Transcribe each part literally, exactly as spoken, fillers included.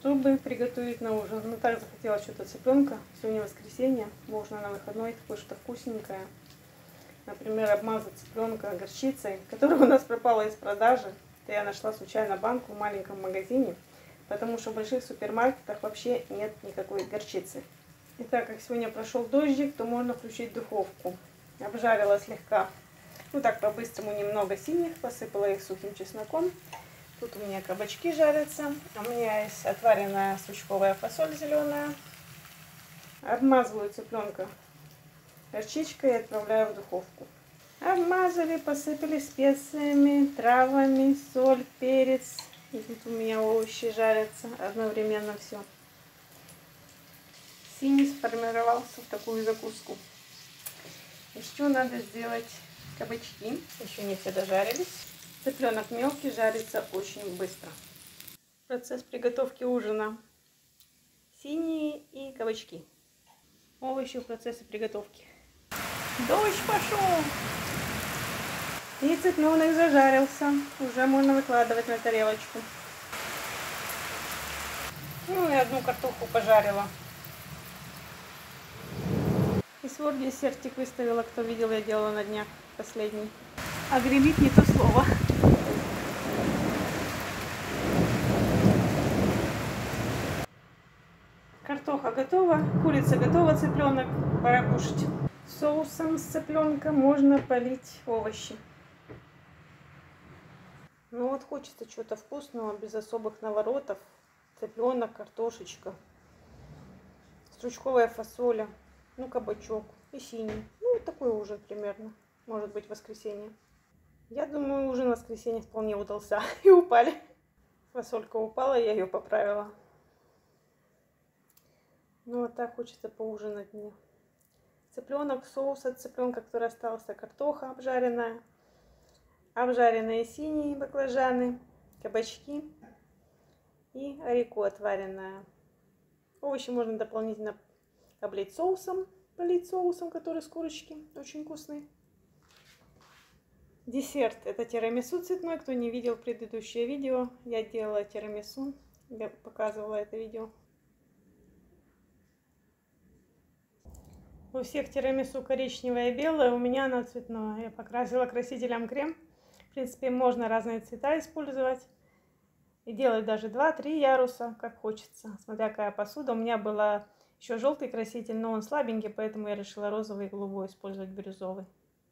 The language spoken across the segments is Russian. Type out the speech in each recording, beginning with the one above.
чтобы приготовить на ужин. Ну так захотела что-то цыпленка. Сегодня воскресенье, можно на выходной такое что-то вкусненькое. Например, обмазать цыпленка горчицей, которая у нас пропала из продажи. Это я нашла случайно банку в маленьком магазине, потому что в больших супермаркетах вообще нет никакой горчицы. И так как сегодня прошел дождик, то можно включить духовку. Обжарила слегка, ну так по-быстрому, немного синих, посыпала их сухим чесноком. Тут у меня кабачки жарятся, у меня есть отваренная стручковая фасоль зеленая. Обмазываю цыпленка горчичкой и отправляю в духовку. Обмазали, посыпали специями, травами, соль, перец. И тут у меня овощи жарятся одновременно все. Синий сформировался в такую закуску. Еще надо сделать кабачки. Еще не все дожарились. Цыпленок мелкий, жарится очень быстро. Процесс приготовки ужина. Синие и кабачки. Овощи в процессе приготовки. Дождь пошел. И цыпленок зажарился. Уже можно выкладывать на тарелочку. Ну и одну картоху пожарила. И свой десертик выставила, кто видел, я делала на днях последний. А гремит не то слово. Картоха готова, курица готова, цыпленок, пора кушать. Соусом с цыпленка можно полить овощи. Ну вот хочется чего-то вкусного, без особых наворотов. Цыпленок, картошечка, стручковая фасоля, ну кабачок и синий. Ну вот такой ужин примерно, может быть, в воскресенье. Я думаю, ужин в воскресенье вполне удался. И упали. Фасолька упала, я ее поправила. Ну вот так хочется поужинать мне. Цыпленок, соус от цыпленка, который остался, картоха обжаренная, обжаренные синие баклажаны, кабачки и арику отваренная. Овощи можно дополнительно облить соусом, полить соусом, который с курочки, очень вкусный. Десерт — это тирамису цветной. Кто не видел предыдущее видео, я делала тирамису, я показывала это видео. У всех тирамису коричневое и белое, у меня оно цветное. Я покрасила красителем крем. В принципе, можно разные цвета использовать. И делать даже два-три яруса, как хочется, смотря какая посуда. У меня была еще желтый краситель, но он слабенький, поэтому я решила розовый и голубой использовать, бирюзовый.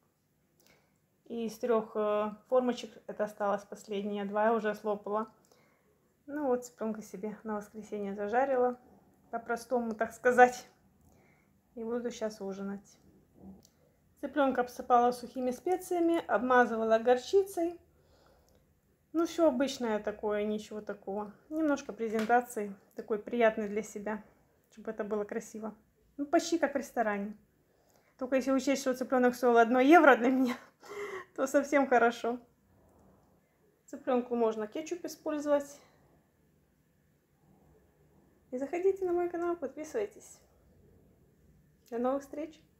И из трех формочек это осталось последние, два я уже слопала. Ну вот, цыпленка себе на воскресенье зажарила, по-простому, так сказать. И буду сейчас ужинать. Цыпленка обсыпала сухими специями, обмазывала горчицей. Ну, все обычное такое, ничего такого. Немножко презентации, такой приятный для себя, чтобы это было красиво. Ну, почти как в ресторане. Только если учесть, что цыпленок стоил одно евро для меня, то совсем хорошо. Цыпленку можно кетчуп использовать. И заходите на мой канал, подписывайтесь. До новых встреч!